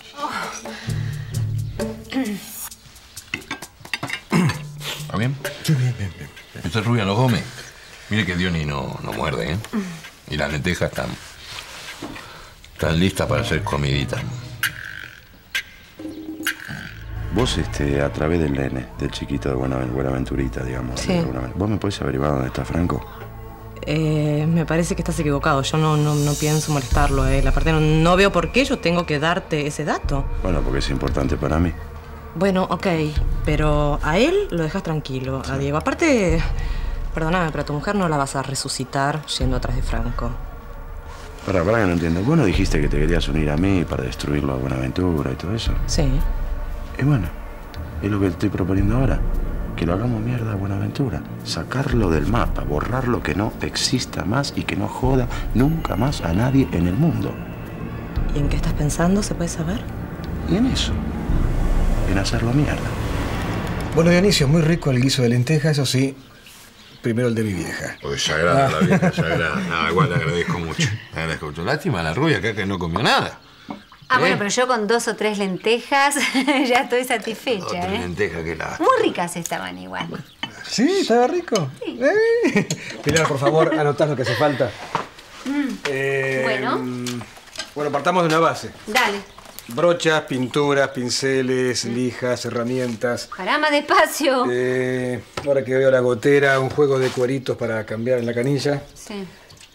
¿Está bien? Sí, bien, bien, bien. Esta es rubia, los Gómez. Mire que Diony no, no muerde, ¿eh? Y las lentejas están... están listas para hacer comidita. Vos, este, a través del nene, del chiquito de Buena, Buenaventurita, digamos. Sí. de Buenaventura, ¿vos me podés averiguar dónde está Franco? Eh, me parece que estás equivocado. Yo no, no, no pienso molestarlo a él. Aparte, no, no veo por qué yo tengo que darte ese dato. Bueno, porque es importante para mí. Bueno, ok, pero a él lo dejas tranquilo, a Diego. Aparte, perdóname, pero a tu mujer no la vas a resucitar yendo atrás de Franco. Pará, pará que no entiendo. ¿Vos no dijiste que te querías unir a mí para destruirlo a Buenaventura y todo eso? Sí. Y bueno, es lo que te estoy proponiendo ahora. Que lo hagamos mierda a Buenaventura. Sacarlo del mapa, borrarlo, que no exista más y que no joda nunca más a nadie en el mundo. ¿Y en qué estás pensando, se puede saber? Y en eso. En hacerlo mierda. Bueno, Dionisio, muy rico el guiso de lenteja, eso sí. Primero el de mi vieja. Oye, sagrada la vieja, sagrada. No, igual le agradezco mucho. Le agradezco mucho. Lástima a la rubia acá que no comió nada. Ah, ¿Eh? bueno, pero yo con dos o tres lentejas ya estoy satisfecha, Otra ¿eh? lenteja que la... Muy ricas estaban igual. ¿Sí? ¿Estaba rico? Sí. ¿Eh? Pilar, por favor, anotás lo que hace falta. Mm. Eh, Bueno. Bueno, partamos de una base. Dale. Brochas, pinturas, pinceles, lijas, herramientas. Pará más despacio. Eh, ahora que veo la gotera, un juego de cueritos para cambiar en la canilla. Sí.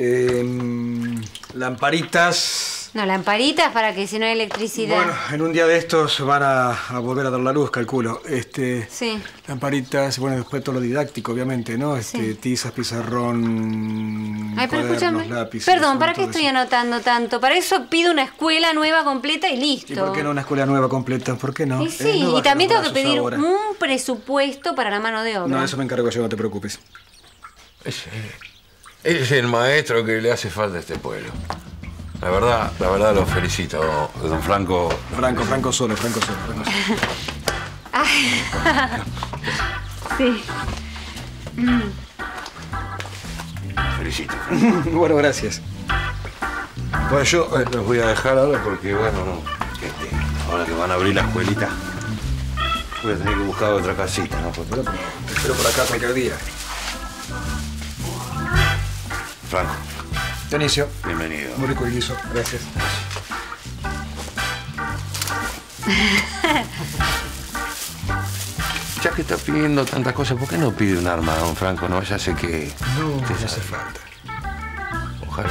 Eh, lamparitas. No, lamparitas para que si no hay electricidad. Bueno, en un día de estos van a, a volver a dar la luz, calculo. Este, Sí. Lamparitas, bueno, después todo lo didáctico, obviamente, ¿no? Este, Sí. tizas, pizarrón, Ay, pero cuadernos, escúchame. lápices. Perdón, ¿para qué todo estoy eso. anotando tanto? Para eso pido una escuela nueva completa y listo. ¿Y por qué no una escuela nueva completa? ¿Por qué no? Y Eh, sí, no y bajes también los tengo que brazos pedir ahora. un presupuesto para la mano de obra. No, eso me encargo yo, no te preocupes. Ese, ese es el maestro que le hace falta a este pueblo. La verdad, la verdad lo felicito, don Franco. Franco, Franco solo, Franco solo. Franco solo. Ay. Sí. Mm. Felicito. Bueno, gracias. Bueno, yo eh, los voy a dejar ahora porque, bueno, no, este, ahora que van a abrir la escuelita, voy a tener que buscar otra casita, ¿no? Porque, Te espero por acá cualquier día. Franco, Dionisio. bienvenido. Muy rico el guiso, gracias. Ya que está pidiendo tantas cosas, ¿por qué no pide un arma, don Franco? No, ya sé que... No, usted no sabe. hace falta. Ojalá.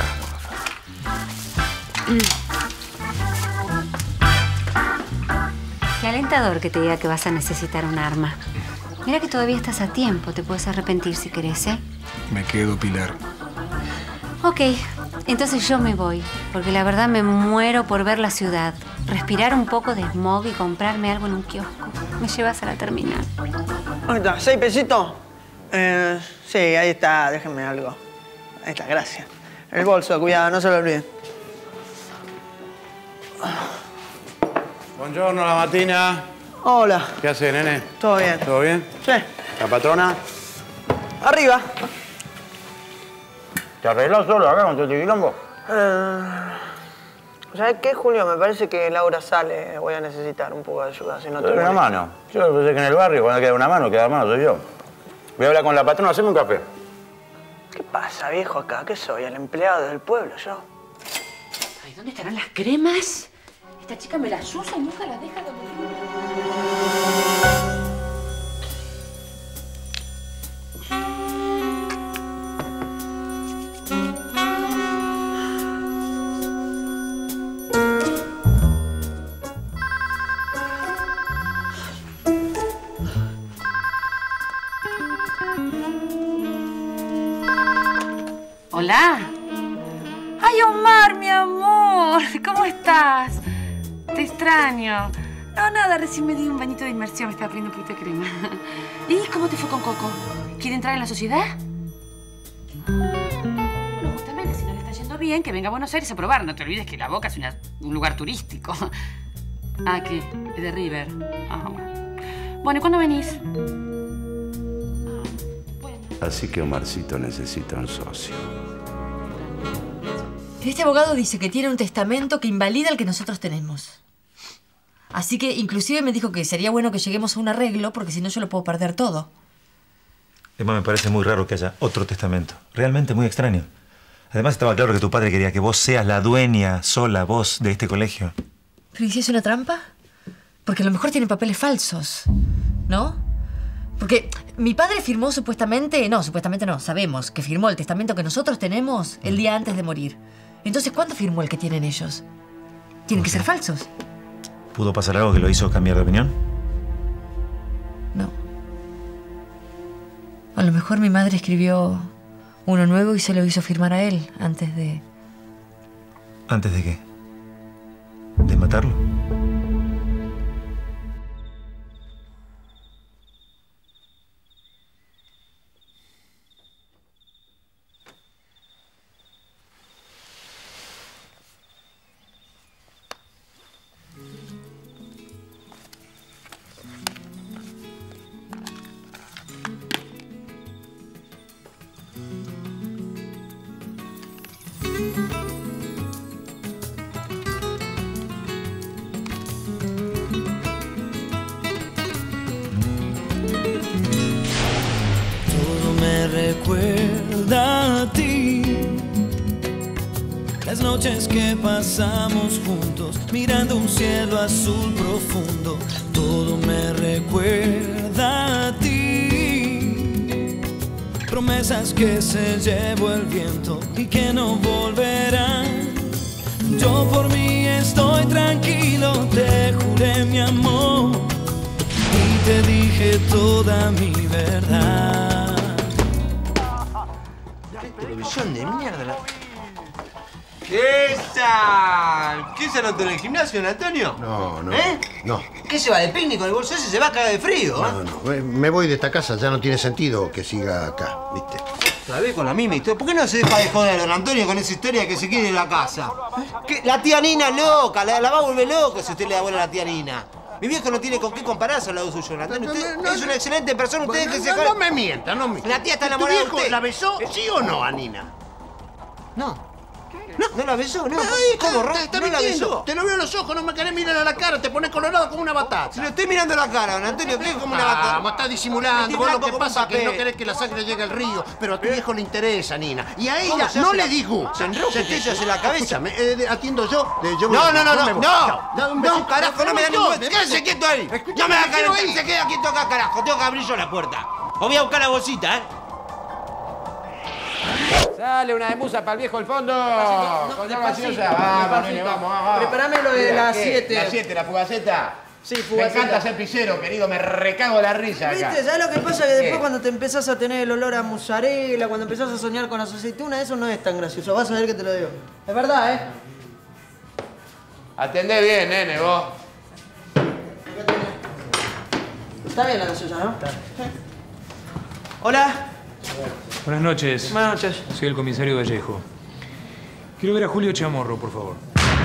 Qué alentador que te diga que vas a necesitar un arma. Mira que todavía estás a tiempo, te puedes arrepentir si querés, ¿eh? Me quedo, Pilar. Ok, entonces yo me voy, porque la verdad me muero por ver la ciudad, respirar un poco de smog y comprarme algo en un kiosco. ¿Me llevas a la terminal? ¿Dónde está? ¿Seis pesitos? Eh, sí, ahí está, déjenme algo. Ahí está, gracias. El bolso, cuidado, no se lo olviden. Buongiorno, la mattina. Hola. ¿Qué hace, nene? ¿Todo bien? ¿Todo bien? Sí. ¿La patrona? Arriba. ¿Te arregló solo acá con tu quilombo? Eh, ¿Sabes qué, Julio? Me parece que Laura sale. Voy a necesitar un poco de ayuda, si no te Dale una molesta. mano. Yo pensé que en el barrio, cuando queda una mano, queda mano soy yo. Voy a hablar con la patrona, haceme un café. ¿Qué pasa, viejo, acá? ¿Qué soy? ¿El empleado del pueblo, yo? Ay, ¿dónde estarán las cremas? Esta chica me las usa y nunca las deja de Hola. Ay, Omar, mi amor. ¿Cómo estás? Te extraño. No, nada, recién me di un bañito de inmersión. Me estaba poniendo un poquito de crema. ¿Y cómo te fue con Coco? ¿Quiere entrar en la sociedad? Bueno, justamente, si no le está yendo bien, que venga a Buenos Aires a probar. No te olvides que La Boca es una- un lugar turístico. Ah, ¿qué? ¿Es de River? Ah, bueno. Bueno, ¿y cuándo venís? Así que Omarcito necesita un socio. Este abogado dice que tiene un testamento que invalida el que nosotros tenemos. Así que inclusive me dijo que sería bueno que lleguemos a un arreglo porque si no yo lo puedo perder todo. Emma, me parece muy raro que haya otro testamento. Realmente muy extraño. Además estaba claro que tu padre quería que vos seas la dueña sola, vos, de este colegio. ¿Pero ¿y si es una trampa? Porque a lo mejor tiene papeles falsos, ¿no? Porque mi padre firmó supuestamente... No, supuestamente no, sabemos que firmó el testamento que nosotros tenemos el día antes de morir. Entonces, ¿cuándo firmó el que tienen ellos? Tienen que ser falsos. ¿Pudo pasar algo que lo hizo cambiar de opinión? No. A lo mejor mi madre escribió uno nuevo y se lo hizo firmar a él antes de... ¿Antes de qué? ¿De matarlo? Recuerda a ti las noches que pasamos juntos mirando un cielo azul profundo. Todo me recuerda a ti, promesas que se llevó el viento y que no volverán. Yo por mí estoy tranquilo, te juré mi amor y te dije toda mi verdad. Televisión de mierda. La... ¿Qué tal? ¿Qué se anotó en el gimnasio, don Antonio? No, no. ¿Eh? No. ¿Qué se va de picnic con el bolso ese? Se va a cagar de frío. No, no. Me, me voy de esta casa. Ya no tiene sentido que siga acá, ¿viste? Otra vez con la misma historia. ¿Por qué no se deja de joder, don Antonio, con esa historia de que se quiere en la casa? ¿Qué? La tía Nina es loca. La, la va a volver loca si usted le da bola a la tía Nina. Mi viejo no tiene con qué compararse al lado suyo, don Antonio. Usted no, no, es una excelente persona. Usted no, que no, se... No, no me mienta, no me... La tía está ¿Tu enamorada de viejo usted. la besó, sí o no, a Nina? No. No, no la besó, no. Ay, ¿Cómo, Ron? te, está no la mintiendo. besó. Te lo veo en los ojos, no me querés mirar a la cara, te pones colorado como una batata. Si lo estoy mirando la cara, don Antonio, ¿qué es como una batata? Vamos, estás disimulando. Vos lo que pasa es que no querés que la sangre llegue al río, pero a tu viejo le interesa, Nina. Y a ella no le disgusta. Se enroja que ella se la cabeza. Escúchame, eh, atiendo yo. Eh, yo No, voy- no, no, yo no, me voy. no. Chao. Dame un No, besito. carajo, no me da ningún... Me Quédese voy. quieto ahí. Escúchame, No me da me quiero calentar. ir. Se queda quieto acá, carajo. Tengo que abrir yo la puerta. O voy a buscar la bolsita, ¿eh? Dale una de musa para el viejo al fondo. Con la despacito, gaseosa. Vamos, despacito. nene, vamos, vamos. Preparame lo de Mira, las ¿qué? siete. La siete, la fugaceta. Sí, Me fugaceta. encanta ser pisero, querido. Me recago la risa acá. ¿Viste? ¿Sabes lo que pasa? Que después ¿Qué? cuando te empezás a tener el olor a mozzarella, cuando empezás a soñar con las aceitunas, eso no es tan gracioso. Vas a ver que te lo digo. Es verdad, ¿eh? Atendé bien, nene, vos. Está bien la gaseosa, ¿no? Hola. Buenas noches. Buenas noches. Soy el comisario Vallejo. Quiero ver a Julio Chamorro, por favor.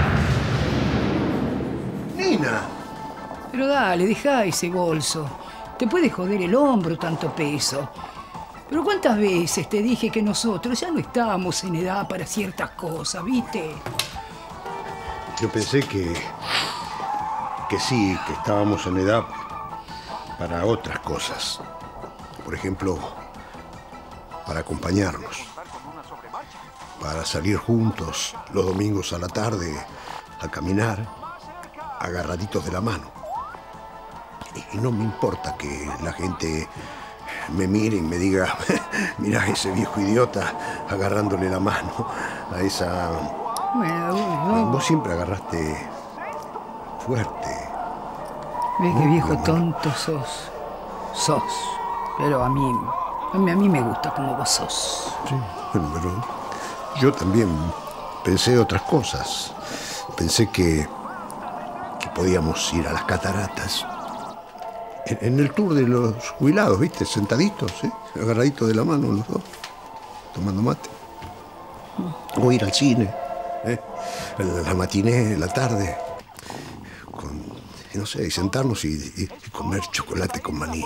Nina. Pero dale, deja ese bolso. Te puede joder el hombro tanto peso. Pero ¿cuántas veces te dije que nosotros ya no estábamos en edad para ciertas cosas, viste? Yo pensé que... que sí, que estábamos en edad para otras cosas. Por ejemplo, para acompañarnos. Para salir juntos los domingos a la tarde a caminar, agarraditos de la mano. Y no me importa que la gente me mire y me diga, mira ese viejo idiota agarrándole la mano a esa... Bueno, bueno. Vos siempre agarraste fuerte. Ves qué viejo tonto sos. Sos. Pero a mí, a mí, a mí me gusta como vos sos. Sí, bueno, pero yo también pensé otras cosas. Pensé que, que podíamos ir a las cataratas. En, en el tour de los jubilados, ¿viste? Sentaditos, ¿eh? Agarraditos de la mano los dos, tomando mate. O ir al cine, ¿eh? La, la matiné, la tarde, con, y no sé, y sentarnos y, y, y comer chocolate con maní.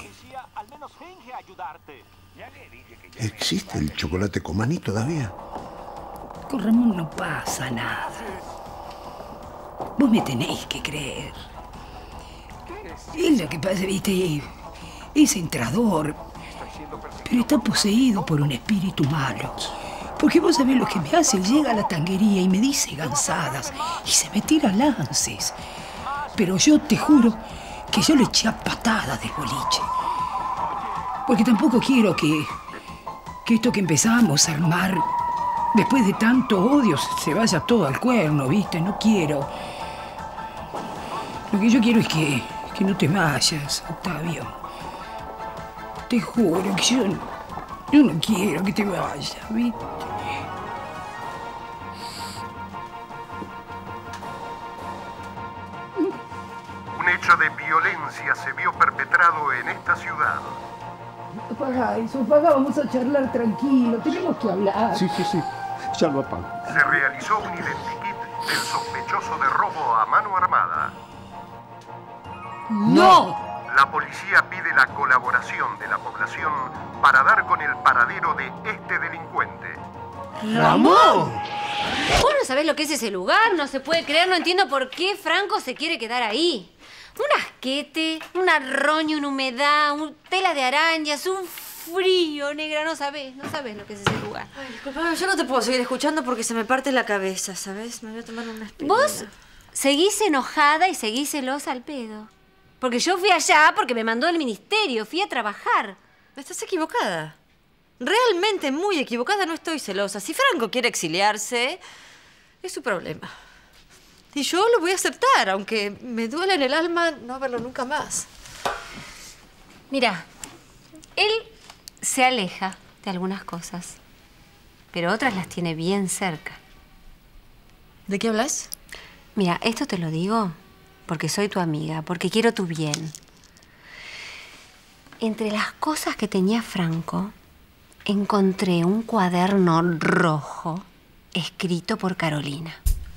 ¿Existe el chocolate con maní todavía? Con Ramón no pasa nada. Vos me tenéis que creer. Es lo que pasa, viste, es entrador, pero está poseído por un espíritu malo. Porque vos sabés lo que me hace. Llega a la tanguería y me dice gansadas y se me tira lances. Pero yo te juro que yo le eché a patadas del boliche. Porque tampoco quiero que, que esto que empezamos a armar, después de tanto odio, se vaya todo al cuerno, ¿viste? No quiero. Lo que yo quiero es que, que no te vayas, Octavio. Te juro que yo, yo no quiero que te vayas, ¿viste? Un hecho de violencia se vio perpetrado en esta ciudad. Apaga eso, apaga, vamos a charlar tranquilo, tenemos que hablar. Sí, sí, sí, ya lo apago. Se realizó un identikit del sospechoso de robo a mano armada. ¡No! La policía pide la colaboración de la población para dar con el paradero de este delincuente. ¡Ramón! Vos no sabés lo que es ese lugar, no se puede creer, no entiendo por qué Franco se quiere quedar ahí. Un asquete, una roña, una humedad, un tela de arañas, un frío, negra, no sabés, no sabés lo que es ese lugar. Ay, disculpame, yo no te puedo seguir escuchando porque se me parte la cabeza, ¿sabes? Me voy a tomar una aspirina. Vos seguís enojada y seguís celosa al pedo. Porque yo fui allá porque me mandó el ministerio, fui a trabajar. Estás equivocada. Realmente muy equivocada, no estoy celosa. Si Franco quiere exiliarse, es su problema. Y yo lo voy a aceptar, aunque me duele en el alma no verlo nunca más. Mira, él se aleja de algunas cosas, pero otras las tiene bien cerca. ¿De qué hablas? Mira, esto te lo digo porque soy tu amiga, porque quiero tu bien. Entre las cosas que tenía Franco, encontré un cuaderno rojo escrito por Carolina.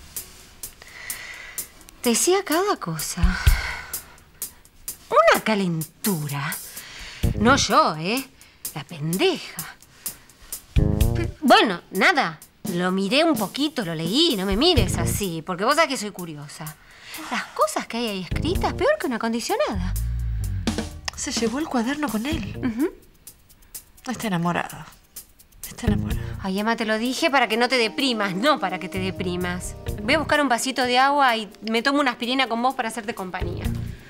Decía cada cosa. Una calentura. No yo, ¿eh? La pendeja. Bueno, nada. Lo miré un poquito, lo leí. No me mires así, porque vos sabés que soy curiosa. Las cosas que hay ahí escritas, peor que una condicionada. Se llevó el cuaderno con él. Uh-huh. Está enamorado. Está enamorado. Ay, Emma, te lo dije para que no te deprimas, no para que te deprimas. Voy a buscar un vasito de agua y me tomo una aspirina con vos para hacerte compañía.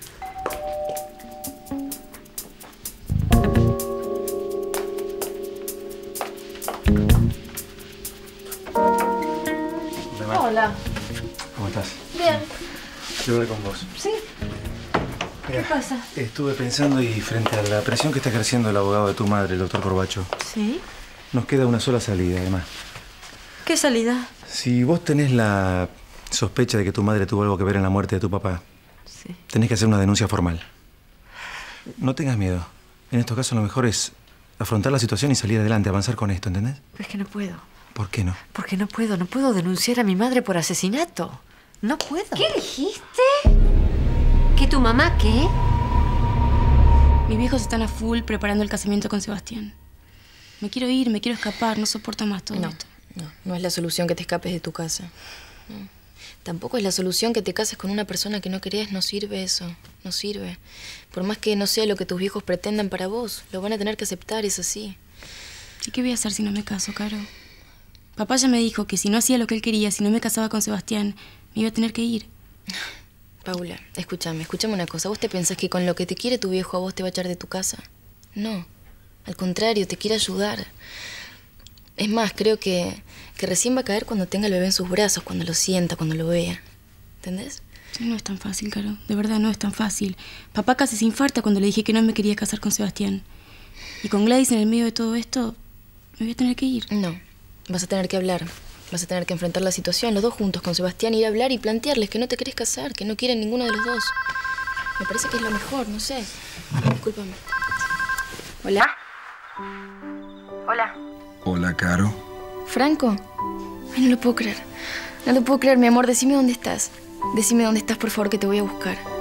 Hola. ¿Cómo estás? Bien. Quiero hablar con vos. ¿Sí? Mira, ¿Qué pasa? Estuve pensando y frente a la presión que está ejerciendo el abogado de tu madre, el doctor Corbacho, ¿Sí? nos queda una sola salida, además. ¿Qué salida? Si vos tenés la sospecha de que tu madre tuvo algo que ver en la muerte de tu papá, sí, tenés que hacer una denuncia formal. No tengas miedo. En estos casos lo mejor es afrontar la situación y salir adelante, avanzar con esto, ¿entendés? Pero es que no puedo. ¿Por qué no? Porque no puedo. No puedo denunciar a mi madre por asesinato. No puedo. ¿Qué dijiste? ¿Que tu mamá qué? Mis viejos están a full preparando el casamiento con Sebastián. Me quiero ir, me quiero escapar, no soporto más todo No, esto. no, no es la solución que te escapes de tu casa. No. Tampoco es la solución que te cases con una persona que no querés, no sirve eso, no sirve. Por más que no sea lo que tus viejos pretendan para vos, lo van a tener que aceptar, es así. ¿Y qué voy a hacer si no me caso, Caro? Papá ya me dijo que si no hacía lo que él quería, si no me casaba con Sebastián, me iba a tener que ir. Paula, escúchame, escúchame una cosa. ¿Vos te pensás que con lo que te quiere tu viejo a vos te va a echar de tu casa? No, al contrario, te quiere ayudar. Es más, creo que, que recién va a caer cuando tenga el bebé en sus brazos, cuando lo sienta, cuando lo vea. ¿Entendés? Sí, no es tan fácil, Caro. De verdad, no es tan fácil. Papá casi se infarta cuando le dije que no me quería casar con Sebastián. Y con Gladys en el medio de todo esto, me voy a tener que ir. No, vas a tener que hablar. Vas a tener que enfrentar la situación, los dos juntos con Sebastián, ir a hablar y plantearles que no te querés casar, que no quieren ninguno de los dos. Me parece que es lo mejor, no sé. Discúlpame. ¿Hola? Hola. Hola, Caro. ¿Franco? Ay, no lo puedo creer. No lo puedo creer, mi amor. Decime dónde estás. Decime dónde estás, por favor, que te voy a buscar.